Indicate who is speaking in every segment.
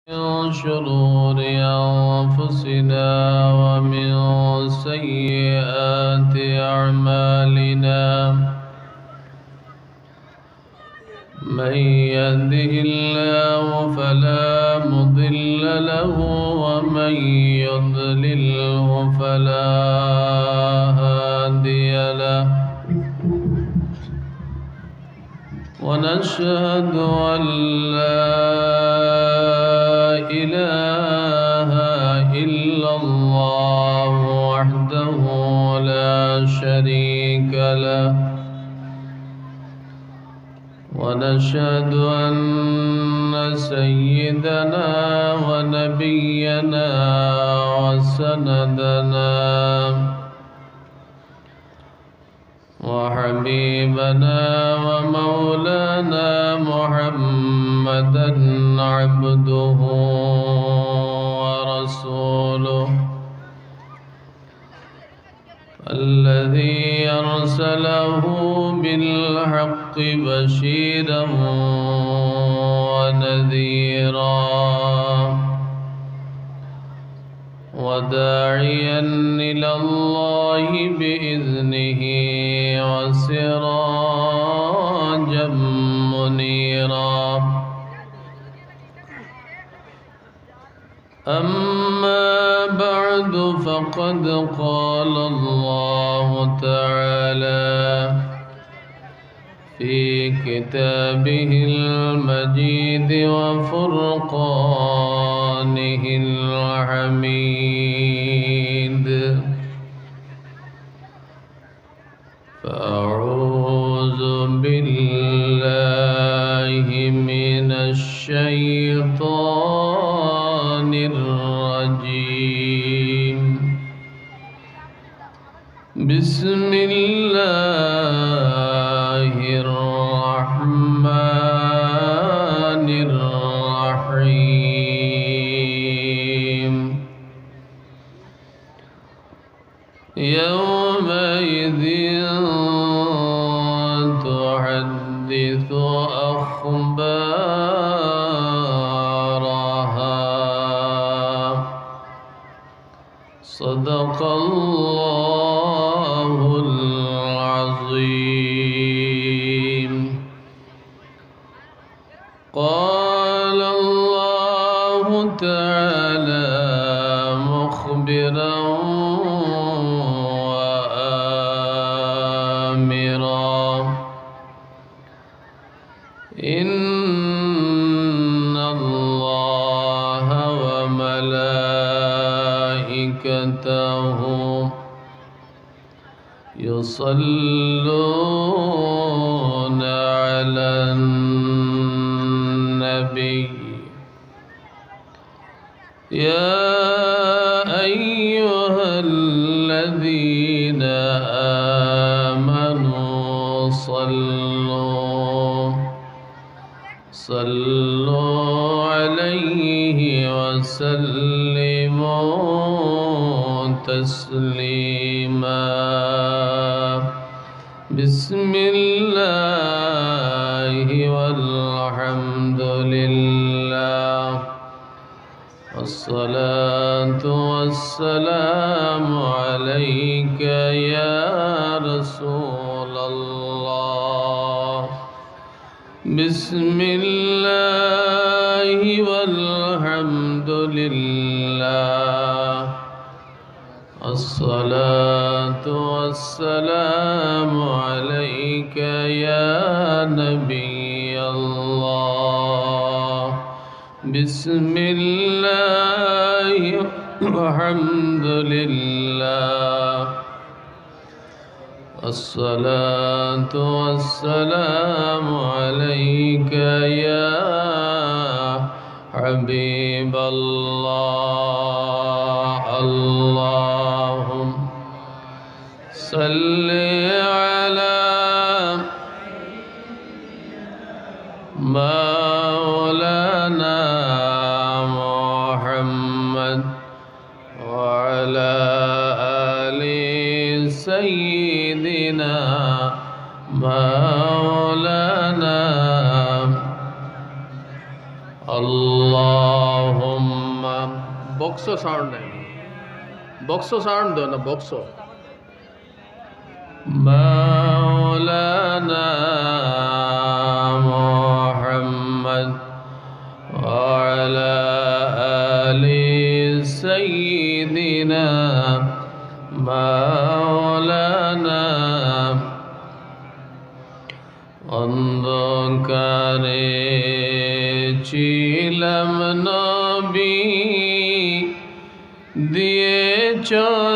Speaker 1: من شرور أنفسنا ومن سيئات أعمالنا من يهده الله فلا مضل له ومن يضلله فلا هادي له ونشهد أن لا إله إلا الله وحده لا شريك له ونشهد أن سيدنا ونبينا وسندنا وحبيبنا ومولانا محمدا عبده ورسوله الذي أرسله بالحق بشيرا ونذيرا وداعيا إلى الله بإذنه وسراجا منيرا أما بعد فقد قال الله تعالى في كتابه المجيد وفرقانه الحميد فأعوذ بالله من الشيطان الرجيم بسم الله الرحمن الرحيم يومئذ تحدث أخبارها صدق الله العظيم قال الله تعالى مخبرا وآمرا إن الله وملائكته يصلون على النبي يا أيها الذين آمنوا صلوا عليه وسلموا تسليما بسم الله والحمد لله والصلاة والسلام عليك يا رسول الله بسم الله والحمد لله الصلاة والسلام عليك يا نبي الله بسم الله والحمد لله الصلاة والسلام عليك يا حبيب الله اللهم صل على مولانا محمد وعلى آل سيدنا مولانا اللهم box sound নাই, box sound দাও না, বক্স। মাওলানা মুহাম্মদ ওয়া আলা আলি সাইয়্যিদিনা মাওলানা। অন্ধকারে ছিলাম নবী, দিয়েছ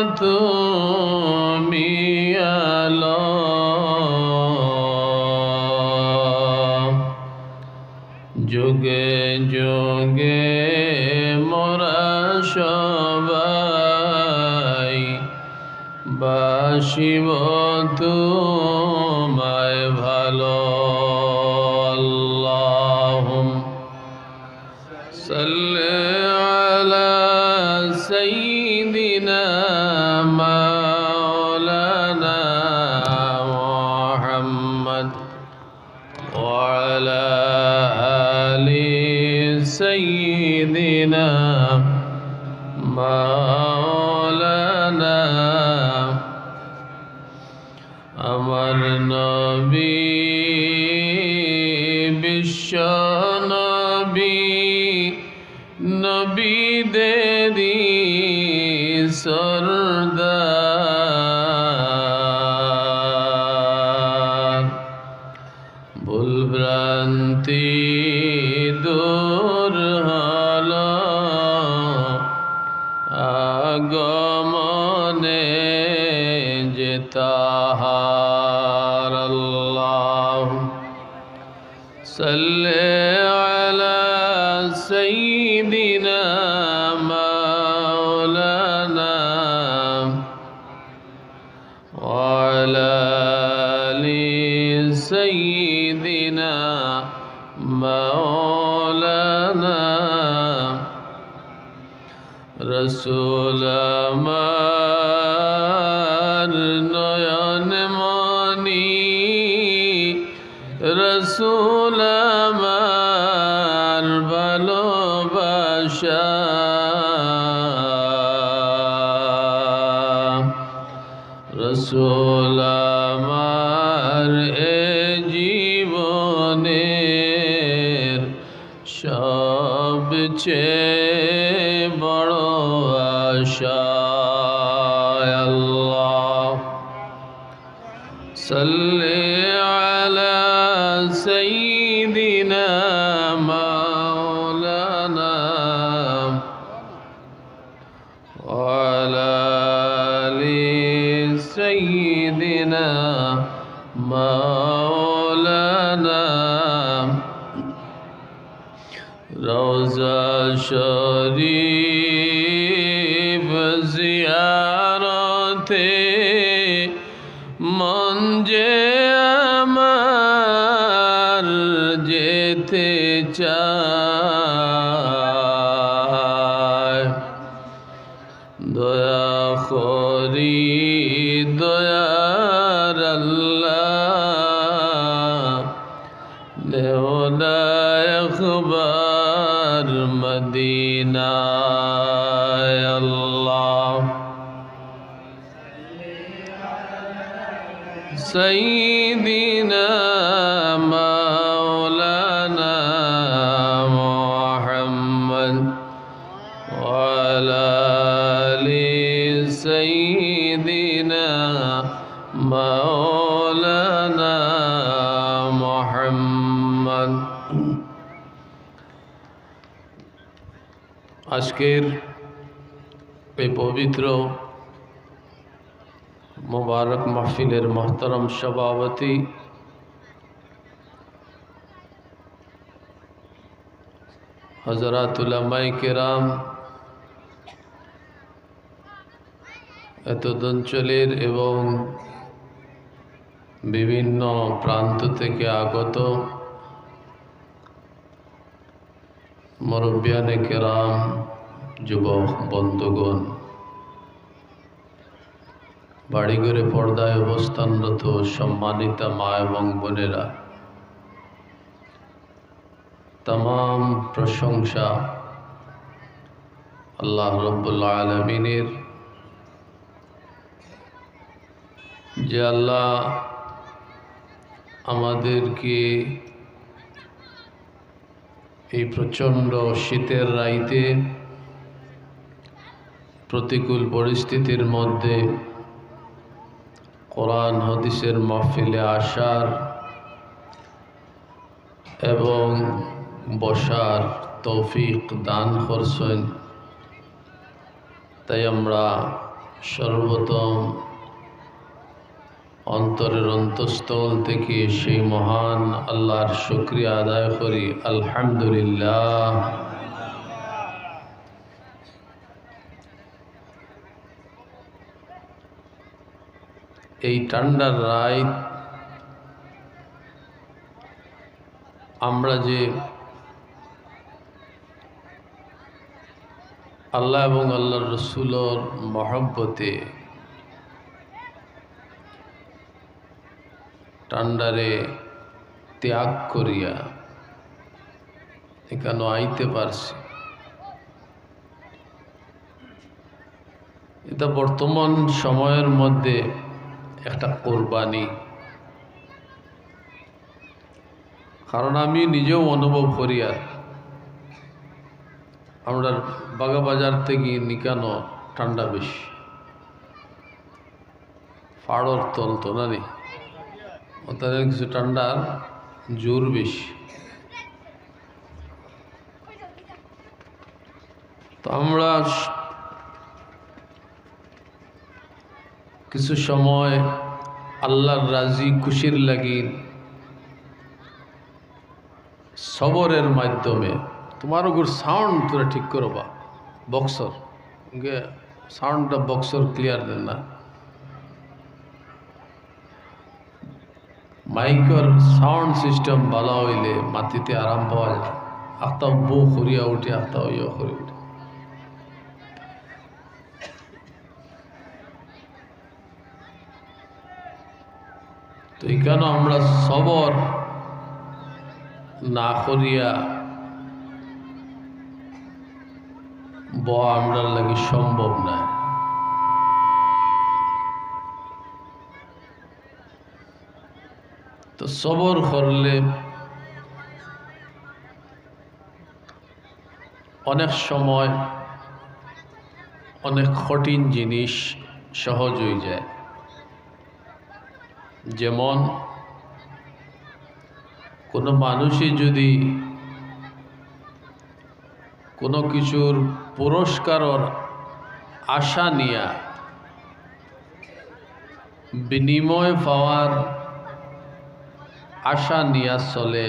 Speaker 1: তুমি আলো। যুগে যুগে মোরা সবাই বাসিব তোমায় ভালো। আল্লাহুম্মা সাল্লি আলা সাইয়্যিদিনা মাওলানা মুহাম্মদ ওয়া আলা আলি সাইয়্যিদিনা মাওলানা। আমার নবী বিশ্ব নবী, নবীদেরই সরদার। ভুল ভ্রান্তি দূর হলো আগমনে যে তাহার। আল্লাহুম্মা সাল্লি আলা সাইয়্যিদিনা মাওলানা ওয়া আলা আলি সাইয়্যিদিনা মাওলানা। রসূল আমার নয়ন মনি, রসূল আমার ভালোবাসা। রসূল আমার এ জীবনের সবচেয়ে বড় আশা। আল্লাহ সাল্লি আলা সাইয়্যিদিনা মাওলানা ওয়া আলা আলি সাইয়্যিদিনা মাওলানা। রওজা শরীফ জিয়ারতে মন যে আমার যেতে চায়। দয়া করি দয়ার আল্লাহ, নেও না একবার মদিনায়। আল্লাহ সাইয়্যিদিনা মাওলানা মুহাম্মদ ওয়া আলা আলি সাইয়্যিদিনা মাওলানা মুহাম্মদ। আজকের এই পবিত্র মুবারক মাহফিলের মোহতারম সভাপতি হযরত উলামায়ে কেরাম, এতদ অঞ্চলের এবং বিভিন্ন প্রান্ত থেকে আগত মুরব্বিয়ানে কেরাম, যুবক বন্ধুগণ, বাড়িঘরে পর্দায় অবস্থানরত সম্মানিতা মা এবং বোনেরা, तमाम प्रशंसा আল্লাহ রব্বুল আলামিনের যে আল্লাহ আমাদেরকে এই প্রচণ্ড শীতের রাইতে প্রতিকূল পরিস্থিতির মধ্যে কোরআন হাদিসের মাহফিলে আসার এবং বসার তৌফিক দান করছেন, তাই আমরা সর্বপ্রথম অন্তরের অন্তঃস্থল থেকে সেই মহান আল্লাহর শুকরিয়া আদায় করি। আলহামদুলিল্লাহ। এই ঠান্ডার রাত আমরা যে আল্লাহ এবং আল্লাহর রসুলের মহব্বতে ঠান্ডারে ত্যাগ করিয়া এখানে আইতে পারছি, এটা বর্তমান সময়ের মধ্যে একটা কোরবানি। কারণ আমি নিজেও অনুভব করি, আর আমরা বাগাবাজার থেকে নিকানো ঠান্ডা বেশি, ফাড়র তল তো না নি, তাদের কিছু ঠান্ডার জোর বেশি। তো আমরা কিছু সময় আল্লাহর রাজি খুশির লাগি সবরের মাধ্যমে, তোমার ওগুর সাউন্ড তোরা ঠিক করবা, বক্সর সাউন্ডটা বক্সর ক্লিয়ার দেন না, মাইকের সাউন্ড সিস্টেম ভালো হইলে মাটিতে আরাম পাওয়া যায়। আখতাও বউ করিয়া উঠে, আখতাও ইয়ে করে উঠে। তো এখানে আমরা সবর না করিয়া আমরা লাগি সম্ভব না। তো সবর করলে অনেক সময় অনেক কঠিন জিনিস সহজ হয়ে যায়। যেমন কোনো মানুষই যদি কোনো কিছুর পুরস্কারের আশা নিয়া বিনিময় পাওয়ার আশা নিয়া চলে,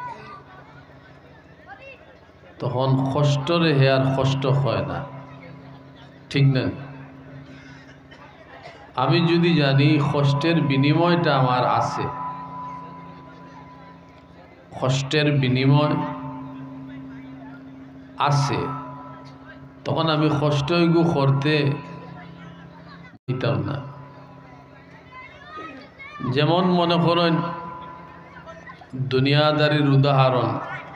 Speaker 1: তখন কষ্টরে হেয়ার কষ্ট হয় না, ঠিক না? আমি যদি জানি কষ্টের বিনিময়টা আমার আছে, কষ্টের বিনিময় আছে, তখন আমি কষ্ট এগু করতে দিতাম না। যেমন মনে করেন দুনিয়াদারির উদাহরণ,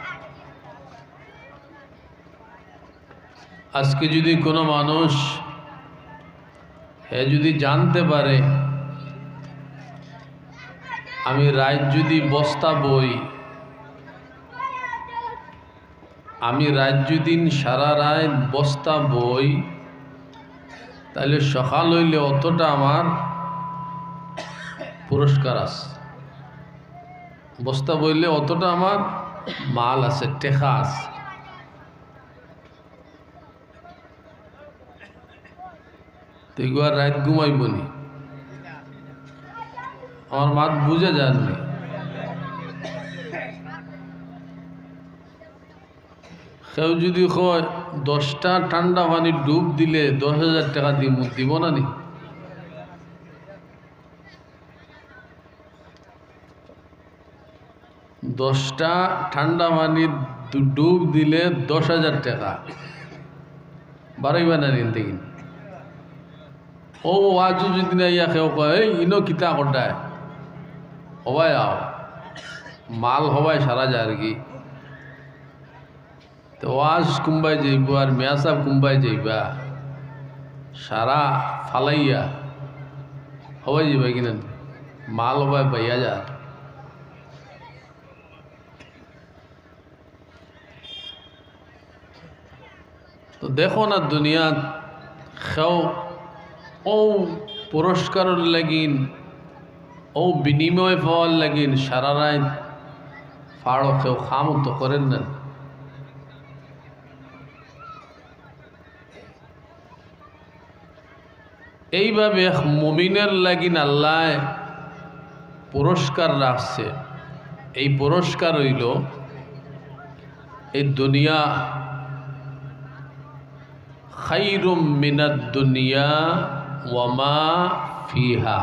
Speaker 1: আজকে যদি কোনো মানুষ যদি জানতে পারে আমি রাত যদি বস্তা বই, আমি রাজ্যদিন সারা রাত বস্তা বই, তাহলে সকাল হইলে অতটা আমার পুরস্কার আছে, বস্তা বইলে অতটা আমার মাল আছে, টেকা আছে। তো এগুলো রাত ঘুমাইবনি, আমার মাত বুঝে যাননি। কেউ যদি কয় 10টা ঠান্ডা পানি ডুব দিলে 10,000 টাকা দিব না নি? 10টা ঠান্ডা পানি ডুব দিলে 10,000 টাকা বাড়াইবা না নিন দেখিন। ও আজ যদি না ইয়া কেউ কয় ইনো কিতা কটায় হবাই আও মাল হবাই সারা যায় আর কি। তো ওয়াজ কুম্বাই যাইব আর মিয়া সাহেব কুম্বাই যাইবা সারা ফালাইয়া হবাই যাইবা কিনা মাল হবাই পাইয়া যা তো দেখো না দুনিয়া খেও ও পুরস্কারের লাগিন ও বিনিময় পাওয়ার লাগিন সারা রাত ফাড়ো কেউ খাম তো করেন না। এইভাবে মুমিনের লাগিন আল্লাহ পুরস্কার রাখছে। এই পুরস্কার হইল এই দুনিয়া খাইরুম মিনাদ দুনিয়া ওয়ামা ফিহা।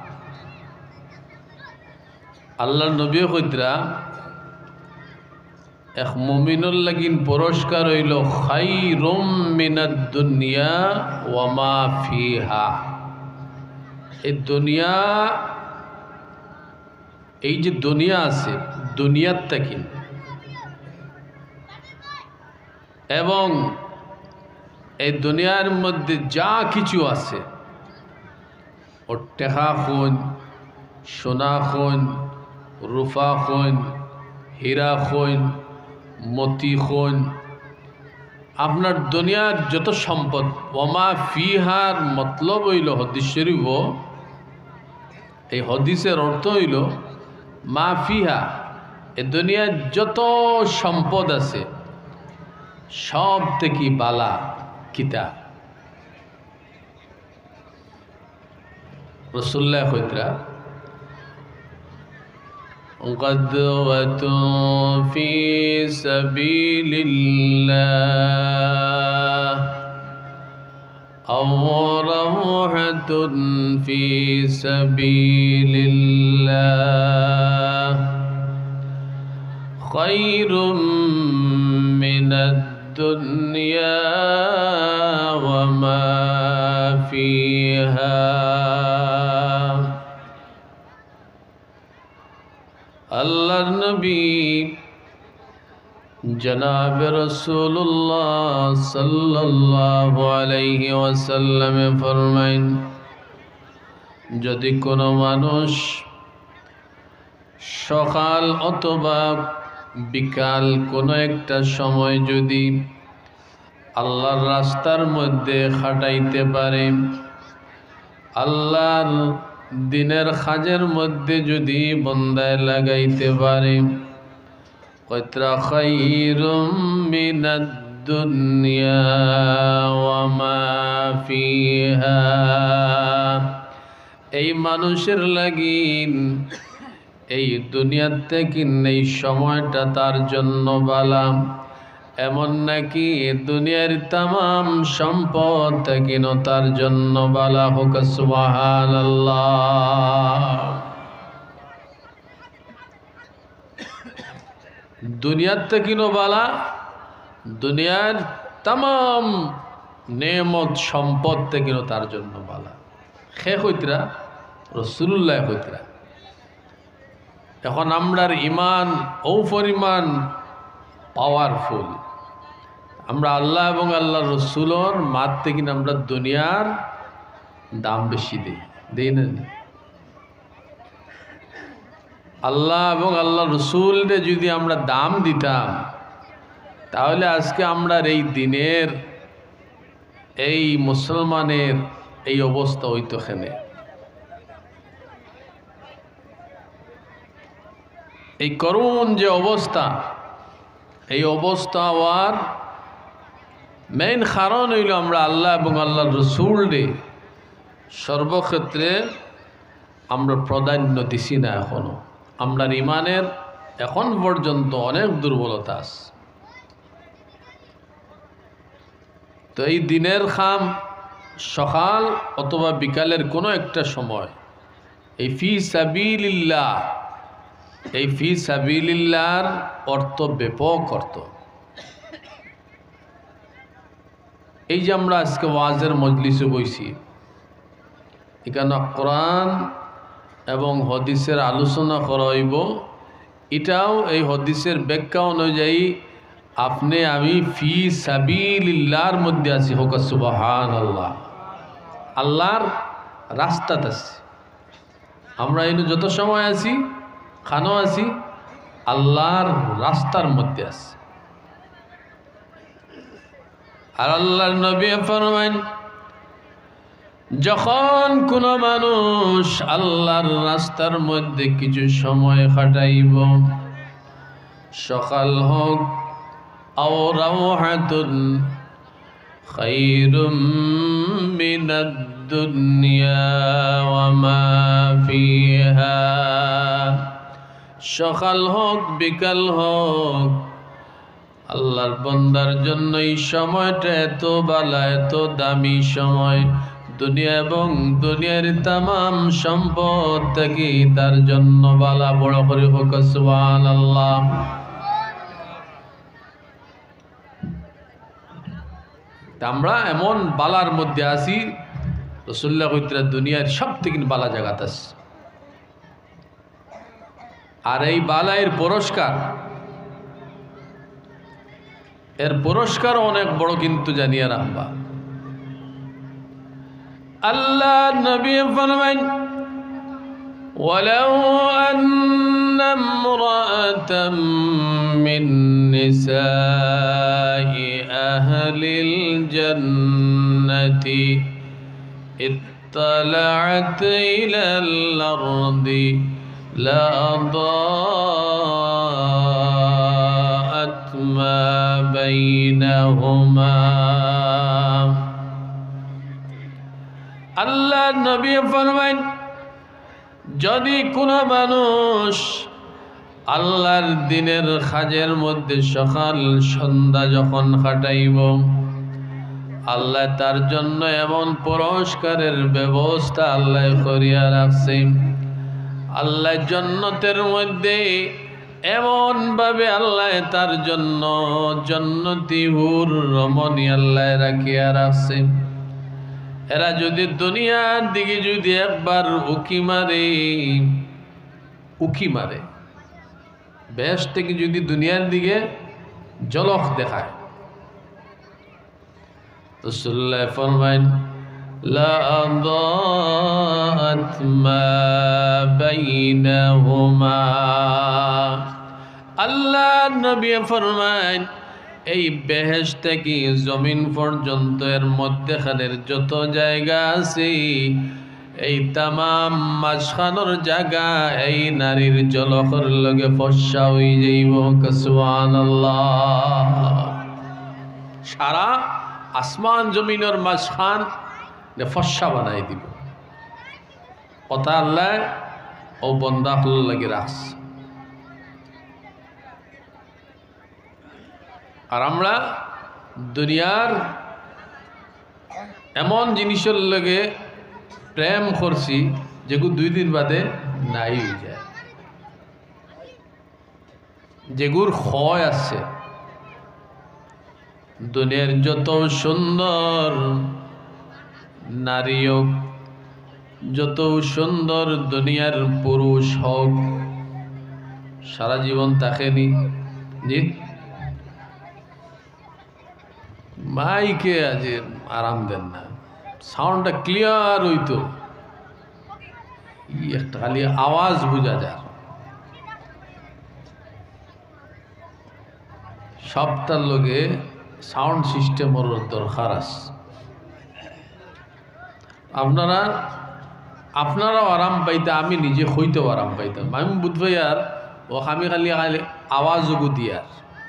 Speaker 1: আল্লাহ নবী কইতরা এক মুমিনুল লাগিন পুরস্কার হইল খাইরুম মিনাদ দুনিয়া ওয়ামা ফিহা। এই দুনিয়া এই যে দুনিয়া আছে দুনিয়ার থেকে এবং এই দুনিয়ার মধ্যে যা কিছু আছে ও টেকা খুন সোনা খুন রূপা খুন হীরা খুন মতি খুন আপনার দুনিয়ার যত সম্পদ ওমা ফিহার মতলব হইল হদিস শরীফ। এই হদিসের অর্থ হইল মা ফিহা এই দুনিয়ার যত সম্পদ আছে সব থেকে বালা কিতা রাসূলুল্লাহ কইতরা গাদওয়াতুন ফি সাবিলিল্লাহ আও রাওহাতুন ফি সাবিলিল্লাহ খায়রুম মিনাদ দুনিয়া ওয়ামা ফিহা। আল্লাহর নবী জনাব রাসূলুল্লাহ সাল্লাল্লাহু আলাইহি ওয়াসাল্লাম ফরমাইন যদি কোনো মানুষ সকাল অথবা বিকাল কোনো একটা সময় যদি আল্লাহর রাস্তার মধ্যে খাটাইতে পারে আল্লাহর দিনের কাজের মধ্যে যদি বন্দায় লাগাইতে পারে কয়ত্রা খায়রুম মিনাদ দুনিয়া ওয়া মা ফিহা। এই মানুষের লাগিন এই দুনিয়ার থেকে এই সময়টা তার জন্য বালা এমন নাকি দুনিয়ার তামাম সম্পদ থেকেও তার জন্য বালা হোক সুবহানাল্লাহ। দুনিয়ার থেকেও বালা দুনিয়ার তামাম নেমত সম্পদ থেকেও তার জন্য বালা। খে কইতরা রাসূলুল্লাহ কইতরা। এখন আমরার ইমান ও পরিমাণ পাওয়ারফুল আমরা আল্লাহ এবং আল্লাহর রসুলের মাত থেকে আমরা দুনিয়ার দাম বেশি দেই না। আল্লাহ এবং আল্লাহ রসুলকে যদি আমরা দাম দিতাম তাহলে আজকে আমরা এই দিনের এই মুসলমানের এই অবস্থা হইতো এখানে। এই করুণ যে অবস্থা এই অবস্থা হওয়ার মেইন কারণ হইল আমরা আল্লাহ এবং আল্লাহ রসুলকে সর্বক্ষেত্রে আমরা প্রাধান্য দিছি না। এখনো আমরা ইমানের এখন পর্যন্ত অনেক দুর্বলতা আছে। তো এই দিনের খাম সকাল অথবা বিকালের কোনো একটা সময় এই ফি সাবিলিল্লাহ এই ফি সাবিলিল্লাহর অর্থ ব্যাপক অর্থ। এই যে আমরা আজকে ওয়াজের মজলিসে বইছি এখানে কোরআন এবং হদিসের আলোচনা করা হইব। এটাও এই হদিসের ব্যাখ্যা অনুযায়ী আপনি আমি ফি সাবিলিল্লাহর মধ্যে আছি, হোক সুবহানাল্লাহ। আল্লাহর রাস্তাতে আছি আমরা, এই যত সময় আছি খানো আছি আল্লাহর রাস্তার মধ্যে আছি। আর আল্লাহর নবী ফরমায়েন, যখন কোনো মানুষ আল্লাহর রাস্তার মধ্যে কিছু সময় কাটাইব, সকাল হোক আও রাওহাতুন খায়রুম মিনাদ দুনিয়া ওয়া মা ফিহা, সকাল হোক বিকাল হোক আল্লাহর বান্দার জন্য এই সময়টা এত বালা, এত দামি সময়, দুনিয়া এবং দুনিয়ার তামাম সম্পদ থেকে তার জন্য বালা। বড় করে হোক সুবহানাল্লাহ। আমরা এমন বালার মধ্যে আছি, রাসূলুল্লাহ কইতরা দুনিয়ার সবথেকে বালা জায়গাতে আছি। আর এই বালায়ের পুরস্কার, এর পুরস্কার অনেক বড়, কিন্তু জানিয়ে রাখবা। আল্লাহ নবী ফরমায়েন, ওয়ালাউ আন্না ইমরাআতাম মিন নিসাই আহলিল জান্নাতি ইত্তালাআত ইলাল আরদি লা দাআত মা বাইনাহুমা। আল্লাহ নবী ফরমায়েন, যদি কোনো মানুষ আল্লাহর দিনের কাজের মধ্যে সকাল সন্ধ্যা যখন কাটাইব, আল্লাহ তার জন্য এমন পুরস্কারের ব্যবস্থা আল্লাহ করিয়া রাখছে। আল্লাহ জান্নাতের মধ্যে এমন ভাবে আল্লাহ তার জন্য জান্নাতি হুর রমণী আল্লাহ রাখিয়া রাখছে। এরা যদি দুনিয়ার দিকে যদি একবার উকি মারে, বেশ থেকে যদি দুনিয়ার দিকে ঝলক দেখায়, রাসূলুল্লাহ ফরমায়েন, লা দাআত মা বাইনাহুমা। আল্লাহ নবী ফরমায়েন, এই বেহেশত থেকে জমিন পর্যন্ত এর মধ্যখানের যত জায়গা আছে, এই তামাম মাঝখানোর জায়গা এই নারীর জলকর লগে ফর্সা হয়ে যাইব। সুবহানাল্লাহ। সারা আসমান জমিনের মাঝখান ফর্সা বানাই দিব। কথা আল্লাহ ও বন্দা হল লাগে রাখছে। আর আমরা দুনিয়ার এমন জিনিসের লগে প্রেম করছি যেগুলো 2 দিন বাদে নাই হয়ে যায়, যেগুলোর ক্ষয় আছে। দুনিয়ার যত সুন্দর নারী হোক, যত সুন্দর দুনিয়ার পুরুষ হোক, সারা জীবন থাকেনি। জি মাইকে আজ আরাম দেন না, সাউন্ডটা ক্লিয়ার হইতো, একটা খালি আওয়াজ বোঝা যায়। সবটার লগে সাউন্ড সিস্টেমের দরকার আছে। আপনারাও আরাম পাইতে, আমি নিজে হইতেও আরাম পাইতাম। আমি বুঝবাই আর ও আমি খালি আওয়াজও দিয়ার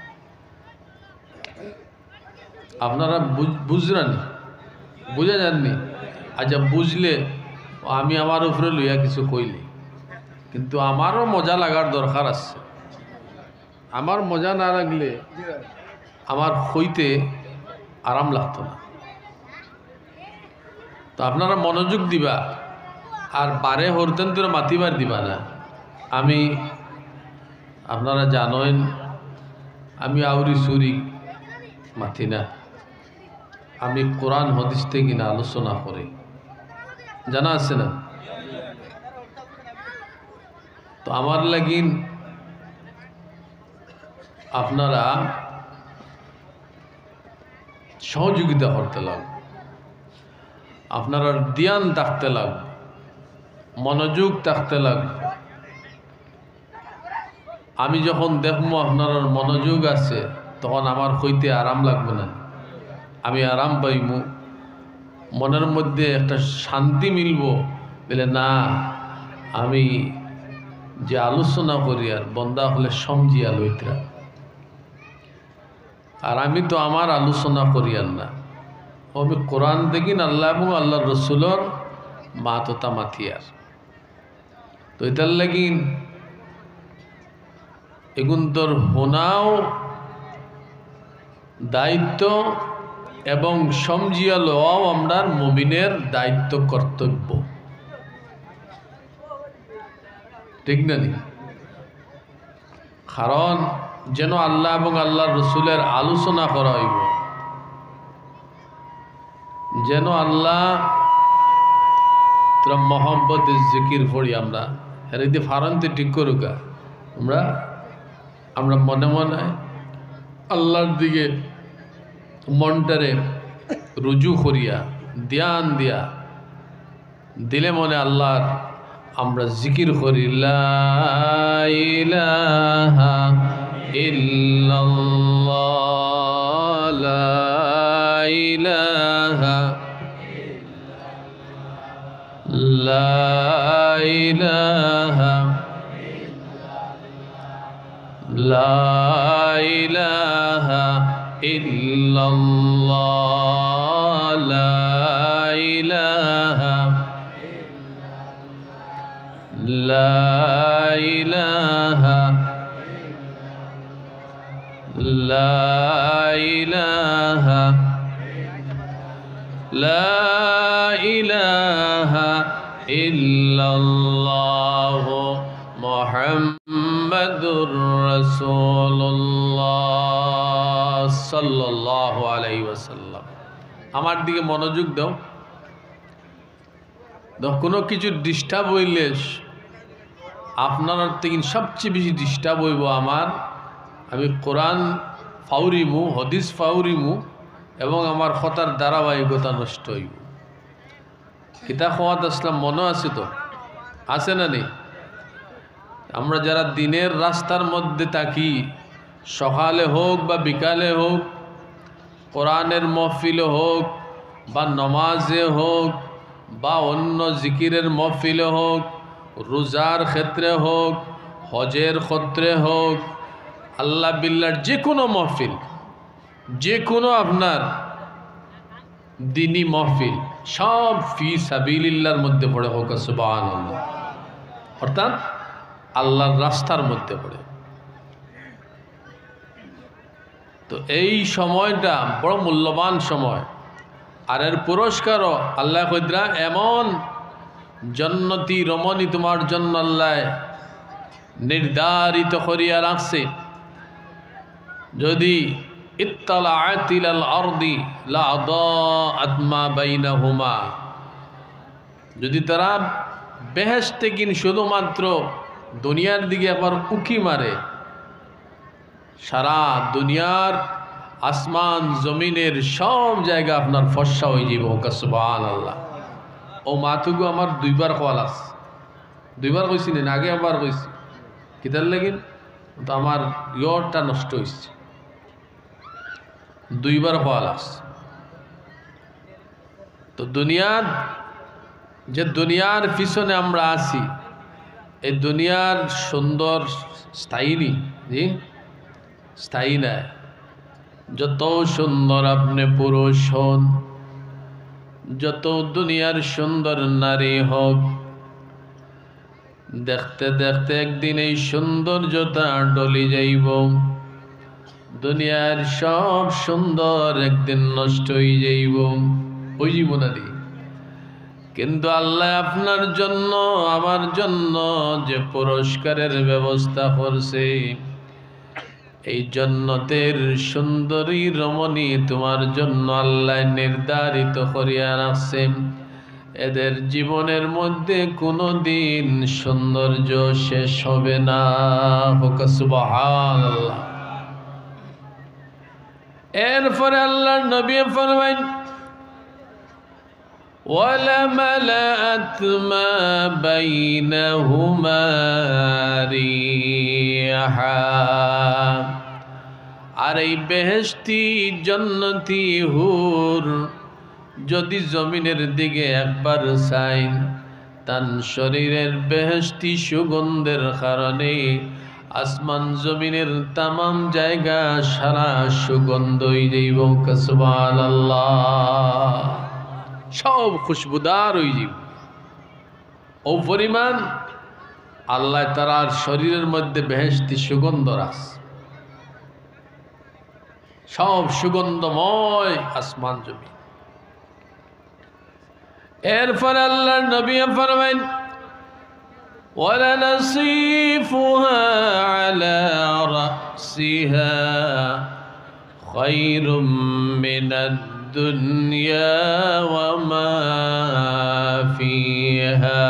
Speaker 1: আপনারা বুঝরানি, বুঝা যাননি। আচ্ছা বুঝলে আমি আমার উপরে লইয়া কিছু কইলে, কিন্তু আমারও মজা লাগার দরকার আছে। আমার মজা না লাগলে আমার হইতে আরাম লাগতো না। তো আপনারা মনোযোগ দিবা, আর বারে হরতেন তোরা মাতিবার দিবা না। আমি আপনারা জানেন আমি আউরি সুরি মাথি না, আমি কোরআন হাদিস থেকে কিনা আলোচনা করি, জানা আছে না? তো আমার লাগিন আপনারা সহযোগিতা করতে লাগবে, আপনারা ধ্যান থাকতে লাগবে, মনোযোগ থাকতে লাগবে। আমি যখন দেখবো আপনার মনোযোগ আছে তখন আমার হইতে আরাম লাগবে না, আমি আরাম পাইব, মনের মধ্যে একটা শান্তি মিলব। বলে না, আমি যে আলোচনা করি আর বন্দা হলে সমঝিয়া লইতরা, আর আমি তো আমার আলোচনা করি আর না, আমি কোরআন দেখিন আল্লাহ এবং আল্লাহর রসুলর মাততা মাথিয়ার। তো এটার লাগিন এগুন তোর হোনাও দায়িত্ব এবং সমঝিয়া লওয়াও আমরার মুমিনের দায়িত্ব কর্তব্য, ঠিক না? কারণ যেন আল্লাহ এবং আল্লাহর রসুলের আলোচনা করা হইব, যেন আল্লাহ তোরা মহব্বতের জিকির পড়ি আমরা, হেরিদি ফারন্তি ঠিক করুকা আমরা মনে মনে আল্লাহর দিকে মনটারে রুজু করিয়া ধ্যান দিয়া দিলে মনে আল্লাহর আমরা জিকির করি, লা ইলাহা ইল্লাল্লাহ, লা ইলাহা, লা ইলাহা, লা ইলাহা ইল্লাল্লাহ, লা ইলাহা, লা ইলাহা, লা ইলাহা, লা ইলাহা ইল্লাল্লাহ মুহাম্মাদুর রাসূলুল্লাহ সাল্লাল্লাহু আলাইহি ওয়াসাল্লাম। আমার দিকে মনোযোগ দাও। কোনো কিছু ডিস্টার্ব হইলে আপনার থেকে সবচেয়ে বেশি ডিস্টার্ব হইব আমার, আমি কোরআন ফাউরিমু, হদিস ফাউরিমু এবং আমার কথার ধারাবাহিকতা নষ্ট হইব। কিতা খোয়াত আসলাম মনে আছে তো? আছে না নেই? আমরা যারা দিনের রাস্তার মধ্যে থাকি, সকালে হোক বা বিকালে হোক, কোরআনের মহফিলে হোক বা নমাজে হোক বা অন্য জিকিরের মহফিলে হোক, রোজার ক্ষেত্রে হোক, হজের ক্ষেত্রে হোক, আল্লাহ বিল্লাহর যে কোনো মহফিল, যে কোনো আপনার দিনী মহফিল, সব ফি সাবিলিল্লাহর মধ্যে পড়ে, হোক সুবহানাল্লাহ, অর্থাৎ আল্লাহর রাস্তার মধ্যে পড়ে। তো এই সময়টা বড় মূল্যবান সময়, আর এর পুরস্কারও আল্লাহ কইদ্রা এমন জন্নতি রমণী তোমার জন্য আল্লাহ নির্ধারিত করিয়া রাখছে, যদি ইত্তালাআত ইলাল আরদি লাআদাআত মা বাইনাহুমা, যদি তারা বেহেশতে কিন শুধুমাত্র দুনিয়ার দিকে একবার উকি মারে, সারা দুনিয়ার আসমান জমিনের সব জায়গা আপনার ফর্সা হয়ে যাবে। হোক সুবহানাল্লাহ। ও মাতুগু আমার দুইবার কল আছে, দুইবার কইছি না, আগে আবার কইছি, কিতার লাগিন তো আমার ইয়রটা নষ্ট হয়েছে, দুইবার কল আছে। তো দুনিয়ার যে দুনিয়ার পিছনে আমরা আছি, এই দুনিয়ার সুন্দর স্থায়ী নি, জি স্থায়ী না। যত সুন্দর আপনি পুরুষ হন, যত দুনিয়ার সুন্দর নারী হোক, দেখতে দেখতে একদিন এই সৌন্দর্যতা ডলি যাইব। দুনিয়ার সব সুন্দর একদিন নষ্ট হয়ে যাইব, ওই জীবনাদি। কিন্তু আল্লাহ আপনার জন্য আমার জন্য যে পুরস্কারের ব্যবস্থা করছে, এই জান্নাতের সুন্দরী রমণী তোমার জন্য আল্লাহ নির্ধারিত করিয়া রাখছে, এদের জীবনের মধ্যে কোনো দিন সৌন্দর্য শেষ হবে না। হোক সুবহানাল্লাহ। এরপরে আল্লাহর নবী ফরমাইন وَلَمَلَأَتْ مَا بَيْنَهُمَا رِيحًا আর এই বেহেশতি জান্নাতি হুর যদি জমিনের দিকে একবার চাইন তার শরীরের বেহেশতি সুগন্ধের কারণে আসমান জমিনের তামাম জায়গা সারা সুগন্ধ হয়ে যাইব। সুবহানাল্লাহ, সব খুশবুদার হয়ে যাইব। ও পরিমাণ আল্লাহ তাআলার শরীরের মধ্যে বেহেশতি সুগন্ধ রাখছে, সব সুগন্ধময় আসমান জমিন। এরপর আল্লাহর নবী ফরমাইন وَلَنَصِيفُهَا عَلَى رَأْسِهَا خَيْرٌ مِّنَ الدُّنْيَا وَمَا فِيهَا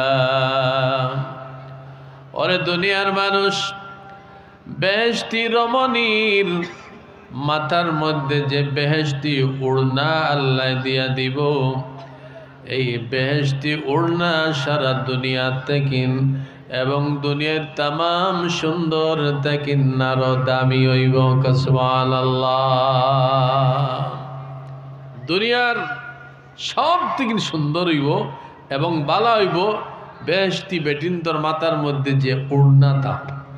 Speaker 1: ওরে দুনিয়ার মানুষ, বেহেশতি রমণীর মাথার মধ্যে যে বেহেশতি ওড়না আল্লাহ দিয়া দিব, এই বেহেশতি ওড়না সারা দুনিয়া থেকেন এবং দুনিয়ার তামাম সুন্দর থেকেন আরো দামি হইব। সুবহানাল্লাহ, দুনিয়ার সব থেকে সুন্দর হইব এবং ভালো হইব বেহেশতি বেটিন্তর মাথার মধ্যে যে ওড়নাটা।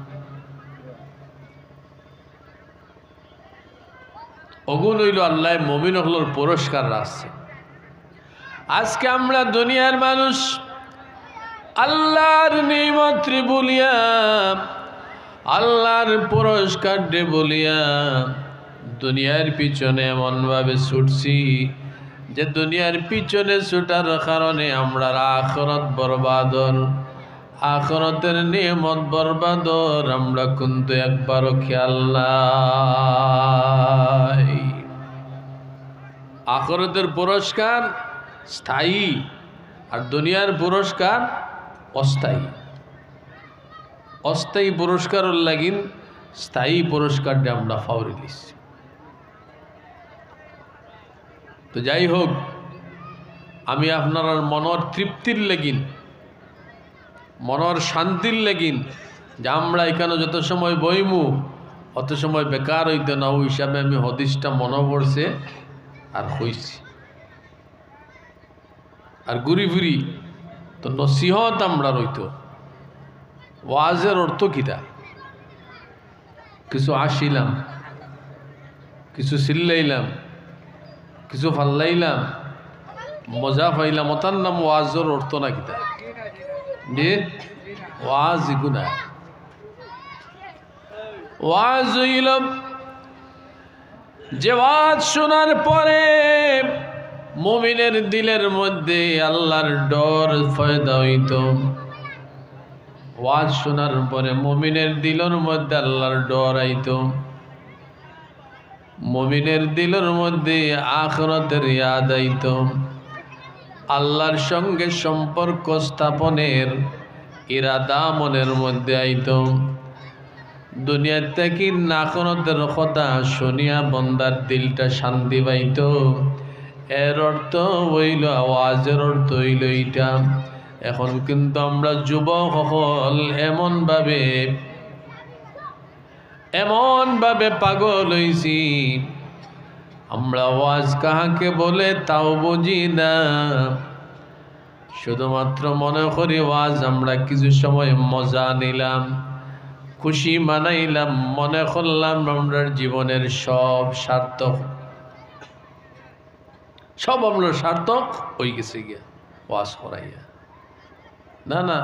Speaker 1: ওগুন হইল আল্লাহ মুমিন হলোর পুরস্কার রাখছে। আজকে আমরা দুনিয়ার মানুষ আল্লাহর নিয়ামত বলিয়া, আল্লাহর পুরস্কার দে বলিয়া দুনিয়ার পিছনে এমনভাবে ছুটছি যে দুনিয়ার পিছনে ছুটার কারণে আমরা আখিরাত বরবাদর, আখিরাতের নিয়ামত বরবাদর আমরা কিন্তু একবারও খেয়াল নাই। আখিরাতের পুরস্কার স্থায়ী আর দুনিয়ার পুরস্কার অস্থায়ী। অস্থায়ী পুরস্কারের লাগিন স্থায়ী পুরস্কারটা আমরা ফাউরি দিচ্ছি। তো যাই হোক, আমি আপনার মনের তৃপ্তির লাগিন, মনের শান্তির লাগিন যে আমরা এখানে যত সময় বইমু অত সময় বেকার হইতে না, ওই হিসাবে আমি হদিসটা মনে পড়ছে আর হইছি। আর ঘুরি ফিরি তো নসিহত আমরা রইতো। ওয়াজের অর্থ কিটা? কিছু আসিলাম, কিছু চিল্লাইলাম, কিছু ফাল্লাইলাম, মজা পাইলাম, ওটার নাম ওয়াজের অর্থ না কিটা? যে ওয়াজ ইগুনা ওয়াজ হইল যে ওয়াজ শোনার পরে মুমিনের দিলের মধ্যে আল্লাহর ডর পয়দা হইত। ওয়াজ শোনার পরে মুমিনের দিলের মধ্যে আল্লাহর ডর আইত, মুমিনের দিলের মধ্যে আখিরাতের ইয়াদ আইত, আল্লাহর সঙ্গে সম্পর্ক স্থাপনের ইরাদা মনের মধ্যে আইত। দুনিয়া থেকে আখিরাতের কথা শুনিয়া বন্দার দিলটা শান্তি পাইত। এর অর্থ হইল, আওয়াজের অর্থ হইল এইটা। এখন কিন্তু আমরা যুবক সকল এমনভাবে পাগল হইছি, আমরা ওয়াজ কাহাকে বলে তাও বুঝি না। শুধুমাত্র মনে করি ওয়াজ আমরা কিছু সময় মজা নিলাম, খুশি মানাইলাম, মনে করলাম আমরা জীবনের সব সার্থক, সব আমরা সার্থক হয়ে গেছে গিয়া ওয়াজ করাইয়া। না না,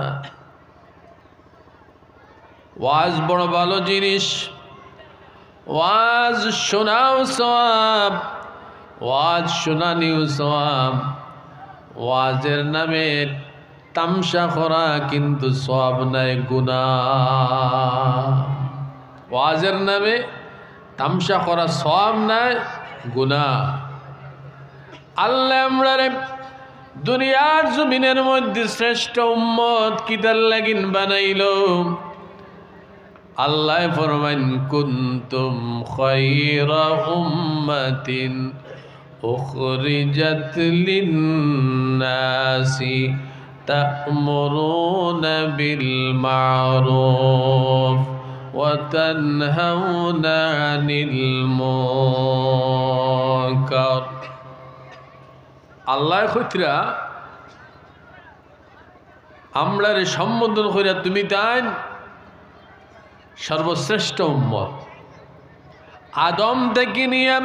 Speaker 1: ওয়াজ বড় ভালো জিনিস। ওয়াজ শোনাও সওয়াব, ওয়াজ শোনানিও সওয়াব। ওয়াজের নামে তামসা করা কিন্তু সওয়াব নাই, গুনাহ। ওয়াজের নামে তামসা করা সওয়াব নাই, গুনাহ। আল্লাহ আমরা দুনিয়ার জমিনের মধ্যে শ্রেষ্ঠ উম্মত কিতার লাগিন বানাইল। আল্লাহ ফরমান কুনতুম খায়রা উম্মাতিন উখরিজাত লিন-নাসি তা'মুরুনা বিল মা'রুফ ওয়া তানহাউনা আনিল মুনকার। আল্লাহ কইতরা আমরারে সম্বোধন কইরা তুমি তাই সর্বশ্রেষ্ঠ উম্মত। আদম থেকে নিয়ে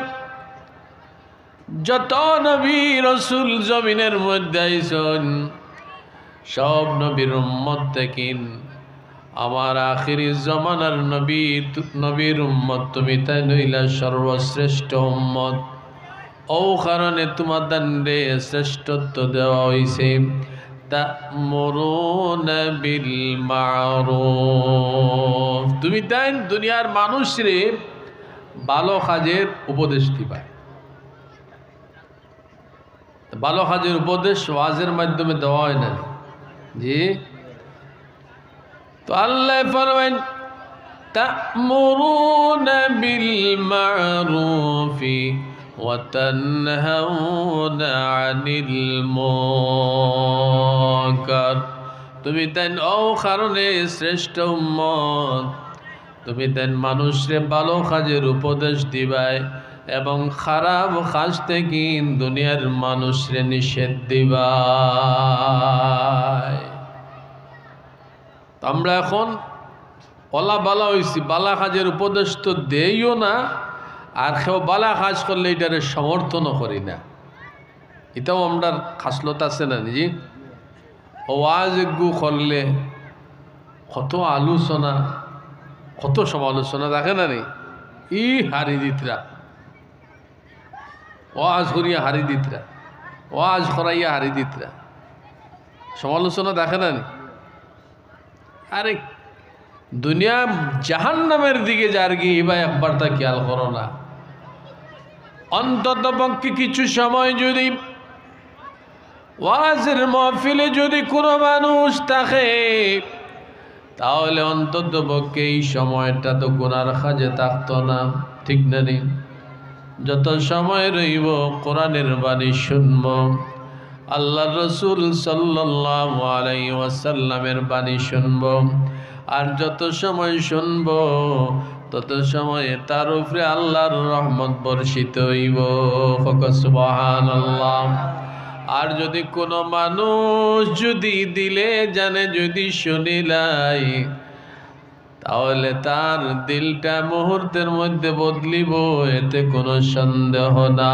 Speaker 1: যত নবী রাসূল জমিনের মধ্যে আইছেন সব নবীর উম্মত থেকে আমার আখিরি জামানার নবীর উম্মত তুমি তাই নইলা সর্বশ্রেষ্ঠ উম্মত। ও কারণে তোমাদের শ্রেষ্ঠত্ব দেওয়া হয়েছে। তা'মুরুনা বিল মা'রুফ, তুমি তাই দুনিয়ার মানুষরে ভালো কাজের উপদেশ দিবা। ভালো কাজের উপদেশ ওয়াজের মাধ্যমে দেওয়া হয় না জি। তো আল্লাহ ফরমান তা'মুরুনা বিল মা'রুফি ওয়া তানহাউনা আনিল মুনকার। তুমি তাই ও কারণে শ্রেষ্ঠ উম্মত, তুমি তাই মানুষরে ভালো কাজের উপদেশ দিবাই এবং খারাপ কাজ থেকে দুনিয়ার মানুষরে নিষেধ দিবাই। আমরা এখন ওলা বালা হয়েছি, বালা কাজের উপদেশ তো দেইও না, আর কেউ বালা কাজ করলে এটারে সমর্থনও করি না। এটাও আমরা খাসলত আছে না জি। ওয়াজ গু করলে কত আলোচনা, কত সমালোচনা দেখে না নি। ই হারি দিতরা ওয়াজ করিয়া হারি দিতরা, ওয়াজ করাইয়া হারি দিতরা, সমালোচনা দেখে না নি। আরে দুনিয়া জাহান্নামের দিকে যার গিয়ে এবার একবার তা খেয়াল করো না। অন্তত পক্ষে কিছু সময় যদি ওয়াজের মাহফিলে যদি কোনো মানুষ থাকে তাহলে অন্তত পক্ষে এই সময়টা তো গুনার কাজে থাকতো না, ঠিক না নি? যত সময় রইব কোরআনের বাণী শুনব, আল্লাহ রসুল সাল্লাল্লাহু আলাইহি ওয়াসাল্লামের বাণী শুনব, আর যত সময় শুনব তত সময়ে তার উপরে আল্লাহর রহমত বর্ষিত হইব। সুবহানাল্লাহ। আর যদি কোনো মানুষ যদি দিলে জানে যদি শুনিলাই, তাহলে তার দিলটা মুহূর্তের মধ্যে বদলিব, এতে কোনো সন্দেহ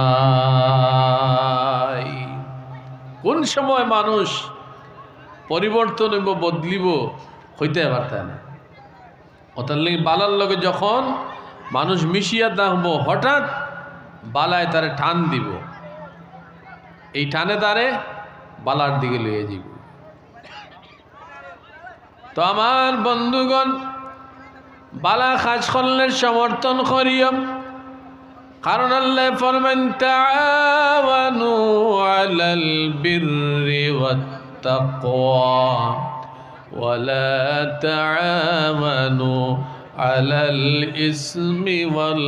Speaker 1: নাই। কোন সময় মানুষ পরিবর্তন হইব বদলিব হইতে পারত না। ওটার লাগে বালার লগে যখন মানুষ মিশিয়া থাকবো, হঠাৎ বালায় তারে টান দিব, এই টানে তারে বালার দিকে লইয়ে যাব। তো আমার বন্ধুগণ, বালা কাজ করলে সমর্থন করিও, কারণ আল্লাহ ফরমান তাআওয়ানু আলাল বিররি ওয়াত তাকওয়া ওয়ালা তাআওয়ানু আলাল ইসমি ওয়াল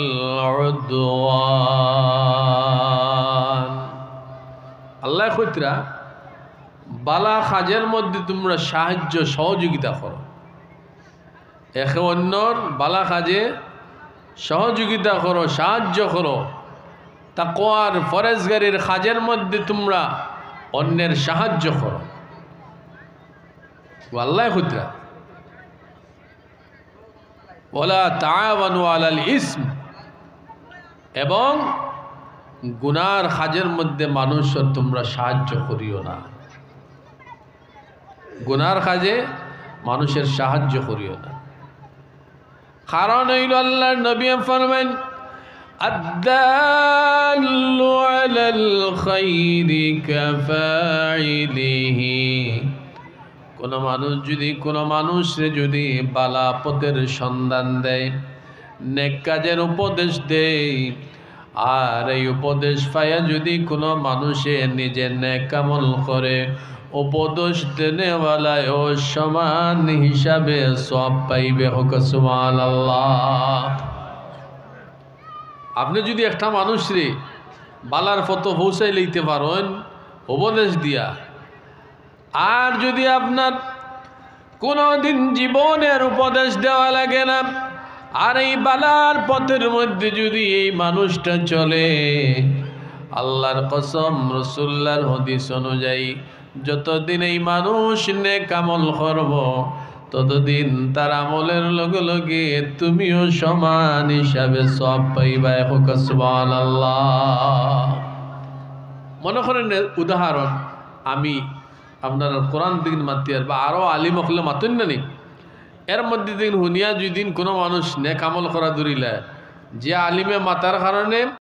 Speaker 1: উদওয়ান। আল্লাহ কইতরা বালা কাজের মধ্যে তোমরা সাহায্য সহযোগিতা করো, একে অন্যর বালা কাজে সহযোগিতা করো, সাহায্য করো। তাকওয়ার ফরজগারির কাজের মধ্যে তোমরা অন্যের সাহায্য করো। আল্লাহ কইতরা ওয়ালা তাআওয়ানু আলাল ইসম, এবং গুনার কাজের মধ্যে মানুষের তোমরা সাহায্য করিও না। গুনার কাজে মানুষের সাহায্য করিও না। কারণ হইল আল্লাহর নবী ফরমান আদ-দাল্লু আলাল খাইরি কাফাইলিহি। কোন মানুষ যদি কোনো মানুষে যদি বালা পথের সন্ধান দেয়, নেক কাজের উপদেশ দেয়, আর এই উপদেশ পাইয়া যদি কোনো মানুষে নিজের নেক আমল করে, উপদেশ দেনেওয়ালায় ও সমান হিসাবে সওয়াব পাইবে। হোক সুবহানাল্লাহ। আপনি যদি একটা মানুষরে বালার ফতো পৌঁছাই লইতে পারেন উপদেশ দিয়া, আর যদি আপনার কোনোদিন জীবনের উপদেশ দেওয়া লাগে না, আর এই বালার পথের মধ্যে যদি এই মানুষটা চলে, আল্লাহর কসম রাসূলুল্লাহর হাদিস অনুযায়ী যতদিন এই মানুষ নেক আমল করব, ততদিন তার আমলের লগে লগে তুমিও সমান হিসাবে সওয়াব পাইবা। হোক সুবহানাল্লাহ। মনে করেন উদাহরণ, আমি আপনার কোরআন দিন মাতিয়ার বা আরও আলিম হলে মাতুন না নি, এর মধ্যে দিন হুনিয়া দুই দিন কোনো মানুষ নেক আমল করা দূরিলা, যে আলিমে মাতার কারণে